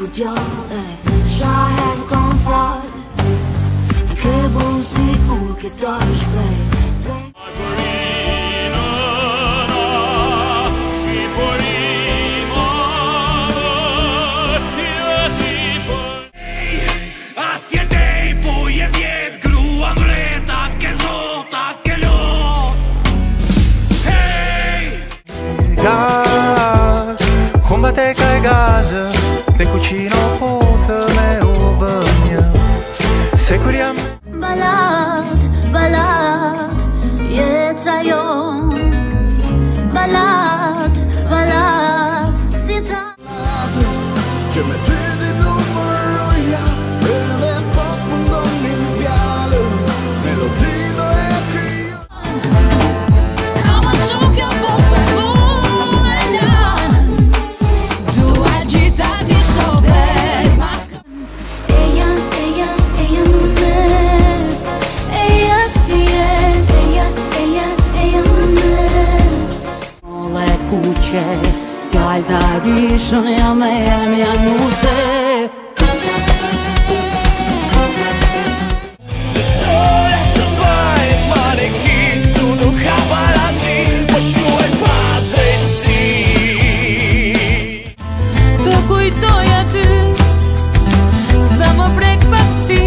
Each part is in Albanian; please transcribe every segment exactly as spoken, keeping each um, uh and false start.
gjort jag är så här kom far en kebosig olika dagsplay. Humbateca e gaza, te cucino pută meu bănia. Securiam Balad, balad, jetzt היום. Balad, balad, sita. Je me tue de blommor och jag över botten av min fjäll. Melodin och jag kryr. Kan man sjunga på bollen? Du agitar de chover. Ella, ella, ella mujer. Ella si es, ella, ella, ella mujer. Ole kuće, djalda dishon jam e jam januse. Të kujtoj aty, sa më prek pak ti,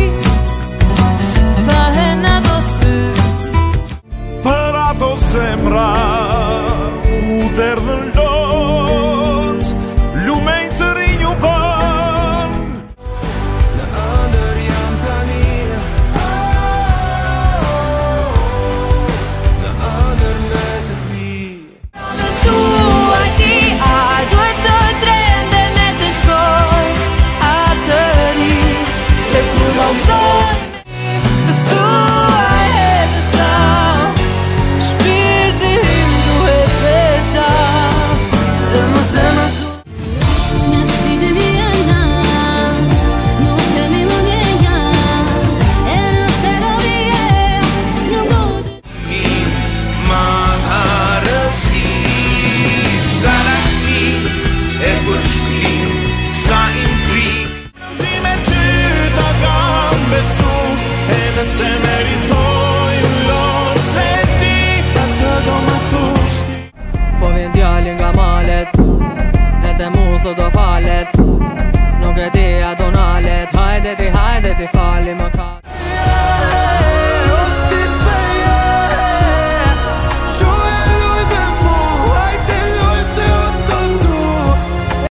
thahen ato sy. Për ato zemra u derdhën lot, lumej të rinj u bën. Në ëndër jam tani. Në ëndër në të ti. Me thuaj ti, a duhet të trem dhe me të shkoj atëri, se kur vallëzoj me thuaj edhe sa shpirti im duhet veqa, se më se më zu. Në sytë mi janë, nuk kemi mundjenja, e nëse do vije, nuk do të Madharësi sa lakmi e për shpin sa imprik. Ti me ty ta kam besu e nëse meritoj lo se ti atë do më thush ti. Po vjen djali nga malet, edhe mu sot do falet. Nuk e di a do nalet, hajde ti